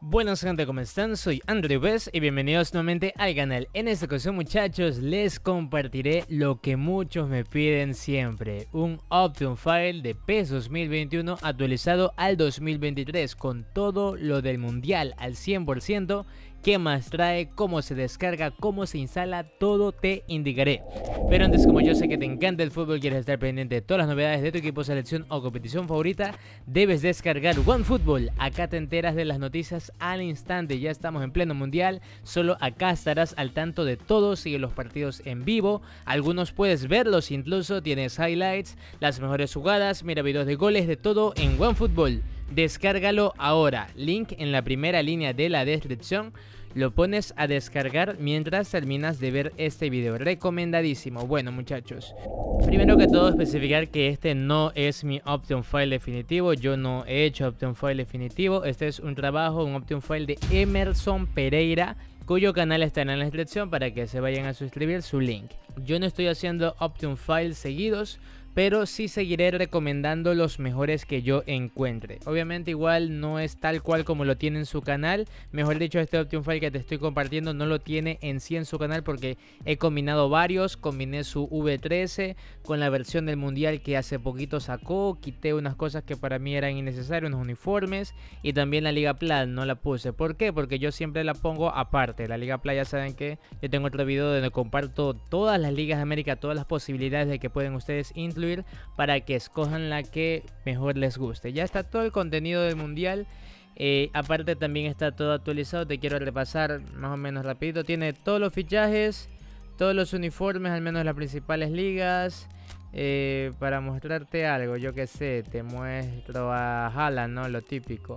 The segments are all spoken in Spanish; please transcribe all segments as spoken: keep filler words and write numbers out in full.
Buenas gente, ¿cómo están? Soy Andrew Bess y bienvenidos nuevamente al canal. En esta ocasión, muchachos, les compartiré lo que muchos me piden siempre: un Option File de PES dos mil veintiuno actualizado al dos mil veintitrés, con todo lo del mundial al cien por ciento. ¿Qué más trae? ¿Cómo se descarga? ¿Cómo se instala? Todo te indicaré. Pero antes, como yo sé que te encanta el fútbol, quieres estar pendiente de todas las novedades de tu equipo, selección o competición favorita, debes descargar OneFootball. Acá te enteras de las noticias al instante. Ya estamos en pleno mundial, solo acá estarás al tanto de todo. Sigue los partidos en vivo, algunos puedes verlos incluso, tienes highlights, las mejores jugadas, mira videos de goles, de todo en OneFootball. Descárgalo ahora, link en la primera línea de la descripción. Lo pones a descargar mientras terminas de ver este video, recomendadísimo. Bueno, muchachos, primero que todo especificar que este no es mi Option File definitivo. Yo no he hecho Option File definitivo. Este es un trabajo, un Option File de Emerson Pereira, cuyo canal estará en la descripción para que se vayan a suscribir, su link. Yo no estoy haciendo Option Files seguidos, pero sí seguiré recomendando los mejores que yo encuentre. Obviamente igual no es tal cual como lo tiene en su canal. Mejor dicho, este Option File que te estoy compartiendo no lo tiene en sí en su canal, porque he combinado varios. Combiné su V trece con la versión del mundial que hace poquito sacó. Quité unas cosas que para mí eran innecesarias, unos uniformes. Y también la Liga Play no la puse. ¿Por qué? Porque yo siempre la pongo aparte. La Liga Play, ya saben que yo tengo otro video donde comparto todas las ligas de América, todas las posibilidades de que pueden ustedes incluir, para que escojan la que mejor les guste. Ya está todo el contenido del mundial. Eh, aparte también está todo actualizado. Te quiero repasar más o menos rapidito. Tiene todos los fichajes, todos los uniformes, al menos las principales ligas. Eh, para mostrarte algo, yo que sé, te muestro a Haaland, ¿no? Lo típico.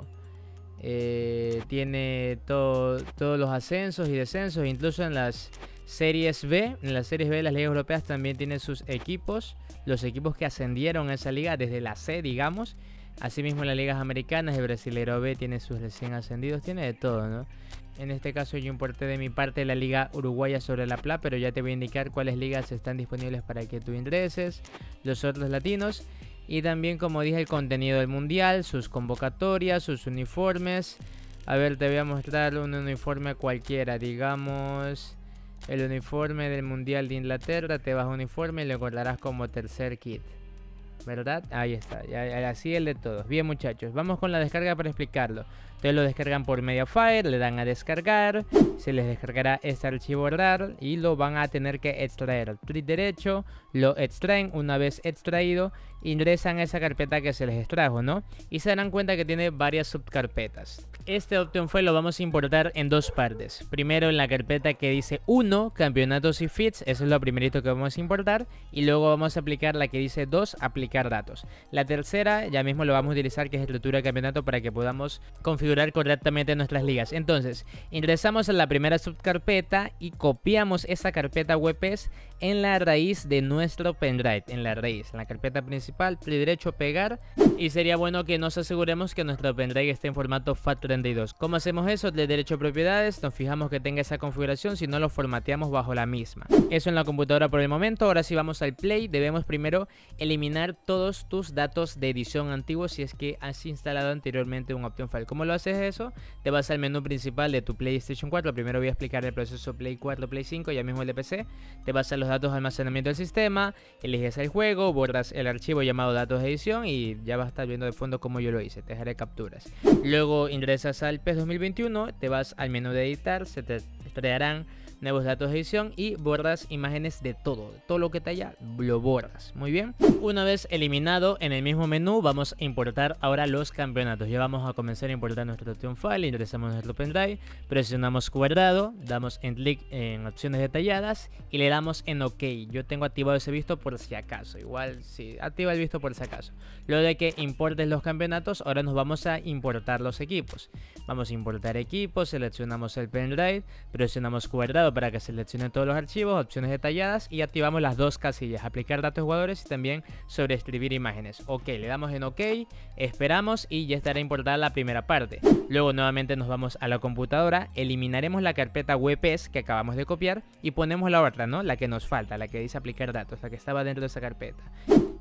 Eh, tiene todo, todos los ascensos y descensos, incluso en las series B, en las series B de las ligas europeas también tiene sus equipos, los equipos que ascendieron a esa liga desde la C, digamos. Asimismo en las ligas americanas, el Brasileiro B tiene sus recién ascendidos, tiene de todo, ¿no? En este caso yo importé de mi parte la liga uruguaya sobre la Plata, pero ya te voy a indicar cuáles ligas están disponibles para que tú ingreses, los otros latinos. Y también, como dije, el contenido del mundial, sus convocatorias, sus uniformes. A ver, te voy a mostrar un uniforme cualquiera, digamos el uniforme del mundial de Inglaterra. Te vas a uniforme y lo encontrarás como tercer kit, ¿verdad? Ahí está, ya, así el de todos. Bien, muchachos, vamos con la descarga para explicarlo. Ustedes lo descargan por Mediafire, le dan a descargar, se les descargará este archivo RAR y lo van a tener que extraer. Clic derecho, lo extraen. Una vez extraído, ingresan a esa carpeta que se les extrajo, ¿no? Y se darán cuenta que tiene varias subcarpetas. Este Option File lo vamos a importar en dos partes. Primero en la carpeta que dice uno, campeonatos y feeds, eso es lo primerito que vamos a importar. Y luego vamos a aplicar la que dice dos, aplicar datos. La tercera ya mismo lo vamos a utilizar, que es estructura de campeonato, para que podamos configurar correctamente nuestras ligas. Entonces, ingresamos a la primera subcarpeta y copiamos esa carpeta W P S en la raíz de nuestro pendrive, en la raíz, en la carpeta principal, clic derecho, pegar, y sería bueno que nos aseguremos que nuestro pendrive esté en formato FAT treinta y dos. ¿Cómo hacemos eso? Clic derecho, propiedades, nos fijamos que tenga esa configuración, si no lo formateamos bajo la misma. Eso en la computadora por el momento. Ahora sí vamos al Play. Debemos primero eliminar todos tus datos de edición antiguos si es que has instalado anteriormente un Option File. ¿Cómo lo haces eso? Te vas al menú principal de tu PlayStation cuatro. Primero voy a explicar el proceso Play cuatro, Play cinco, ya mismo el de P C. Te vas a los datos de almacenamiento del sistema, eliges el juego, borras el archivo llamado datos de edición y ya vas a estar viendo de fondo cómo yo lo hice. Te dejaré capturas. Luego ingresas al PES dos mil veintiuno, te vas al menú de editar, se te extraerán nuevos datos de edición y borras imágenes de todo, de todo lo que te haya, lo borras. Muy bien. Una vez eliminado, en el mismo menú vamos a importar ahora los campeonatos. Ya vamos a comenzar a importar nuestro Option File. Ingresamos nuestro pendrive, presionamos cuadrado, damos en clic en opciones detalladas y le damos en OK. Yo tengo activado ese visto por si acaso. Igual sí, activa el visto por si acaso. Luego de que importes los campeonatos, ahora nos vamos a importar los equipos. Vamos a importar equipos, seleccionamos el pendrive, presionamos cuadrado para que seleccione todos los archivos, opciones detalladas, y activamos las dos casillas, aplicar datos de jugadores y también sobreescribir imágenes. OK, le damos en OK, esperamos y ya estará importada la primera parte. Luego nuevamente nos vamos a la computadora, eliminaremos la carpeta W P S que acabamos de copiar y ponemos la otra, ¿no? La que nos falta, la que dice aplicar datos, la que estaba dentro de esa carpeta.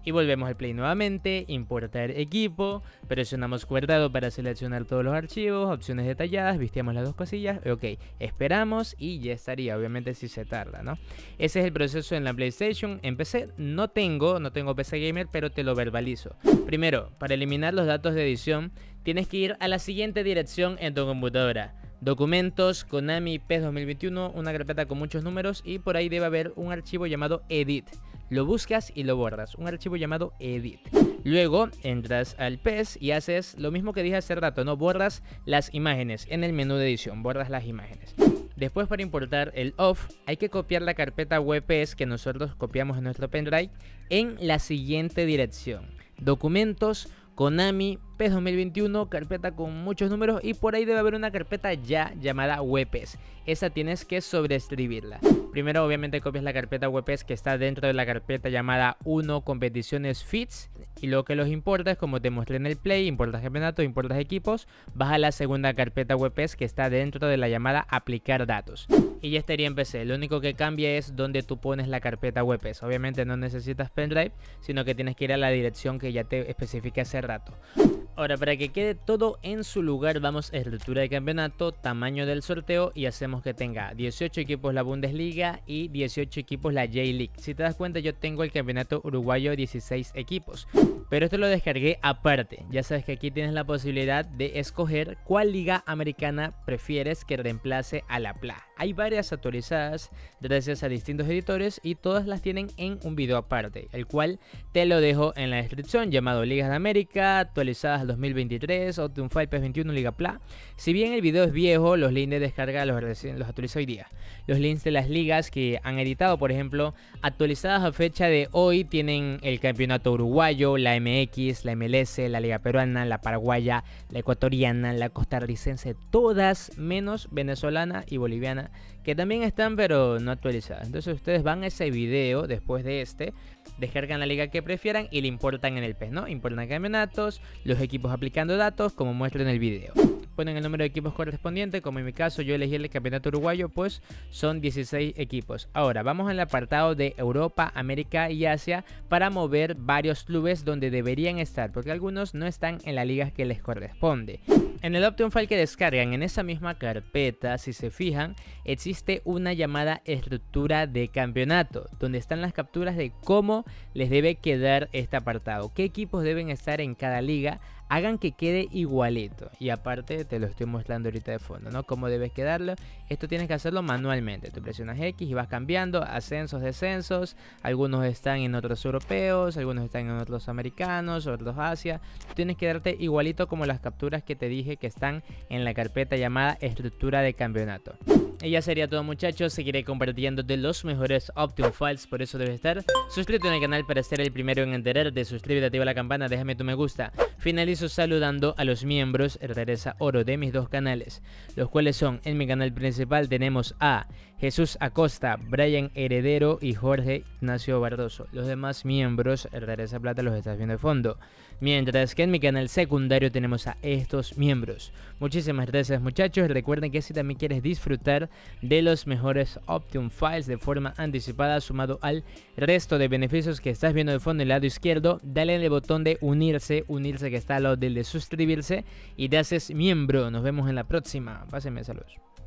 Y volvemos al Play nuevamente, importar equipo, presionamos cuadrado para seleccionar todos los archivos, opciones detalladas, visteamos las dos cosillas, ok, esperamos y ya estaría, obviamente si se tarda, ¿no? Ese es el proceso en la PlayStation. En P C no tengo, no tengo P C Gamer, pero te lo verbalizo. Primero, para eliminar los datos de edición, tienes que ir a la siguiente dirección en tu computadora. Documentos, Konami PES dos mil veintiuno, una carpeta con muchos números y por ahí debe haber un archivo llamado Edit. Lo buscas y lo borras, un archivo llamado Edit. Luego entras al P E S y haces lo mismo que dije hace rato, ¿no? Borras las imágenes en el menú de edición, borras las imágenes. Después, para importar el O F F, hay que copiar la carpeta W P S que nosotros copiamos en nuestro pendrive en la siguiente dirección. Documentos, Konami PES dos mil veintiuno, carpeta con muchos números y por ahí debe haber una carpeta ya llamada W P S. Esa tienes que sobreescribirla. Primero obviamente copias la carpeta W P S que está dentro de la carpeta llamada uno competiciones feeds y luego que los importas, como te mostré en el Play, importas campeonatos, importas equipos, vas a la segunda carpeta W P S que está dentro de la llamada aplicar datos. Y ya estaría en P C. Lo único que cambia es donde tú pones la carpeta W P S. Obviamente no necesitas pendrive, sino que tienes que ir a la dirección que ya te especifique hace rato. Ahora, para que quede todo en su lugar, vamos a estructura de campeonato, tamaño del sorteo y hacemos que tenga dieciocho equipos la Bundesliga y dieciocho equipos la J-League. Si te das cuenta, yo tengo el campeonato uruguayo dieciséis equipos, pero esto lo descargué aparte. Ya sabes que aquí tienes la posibilidad de escoger cuál liga americana prefieres que reemplace a la P L A. Hay varias actualizadas gracias a distintos editores y todas las tienen en un video aparte, el cual te lo dejo en la descripción, llamado Ligas de América, actualizadas al dos mil veintitrés, Optimum File PES veintiuno, Liga P L A. Si bien el video es viejo, los links de descarga los, los actualizo hoy día. Los links de las ligas que han editado, por ejemplo, actualizadas a fecha de hoy, tienen el campeonato uruguayo, la M X, la M L S, la Liga Peruana, la Paraguaya, la Ecuatoriana, la Costarricense, todas menos venezolana y boliviana, que también están pero no actualizadas. Entonces ustedes van a ese video después de este, descargan la liga que prefieran y le importan en el P E S, ¿no? Importan campeonatos, los equipos aplicando datos como muestro en el video. Ponen el número de equipos correspondiente, como en mi caso yo elegí el campeonato uruguayo, pues son dieciséis equipos. Ahora vamos al apartado de Europa, América y Asia para mover varios clubes donde deberían estar, porque algunos no están en la liga que les corresponde. En el Optimum File que descargan, en esa misma carpeta, si se fijan, existe una llamada estructura de campeonato, donde están las capturas de cómo les debe quedar este apartado, qué equipos deben estar en cada liga. Hagan que quede igualito y aparte te lo estoy mostrando ahorita de fondo, ¿no? Cómo debes quedarlo. Esto tienes que hacerlo manualmente. Tú presionas X y vas cambiando ascensos, descensos. Algunos están en otros europeos, algunos están en otros americanos, otros Asia. Tú tienes que darte igualito como las capturas que te dije que están en la carpeta llamada estructura de campeonato. Y ya sería todo, muchachos. Seguiré compartiéndote los mejores Optimum Files, por eso debes estar suscrito en el canal para ser el primero en enterarte. Suscríbete, activa la campana, déjame tu me gusta. Finalizo saludando a los miembros Regresa Oro de mis dos canales, los cuales son: en mi canal principal tenemos a Jesús Acosta, Brian Heredero y Jorge Ignacio Barroso. Los demás miembros Regresa Plata los estás viendo de fondo. Mientras que en mi canal secundario tenemos a estos miembros. Muchísimas gracias, muchachos. Recuerden que si también quieres disfrutar de los mejores Optimum Files de forma anticipada, sumado al resto de beneficios que estás viendo de fondo en el lado izquierdo, dale en el botón de unirse, unirse que está al lado del de suscribirse y te haces miembro. Nos vemos en la próxima. Pásenme, saludos.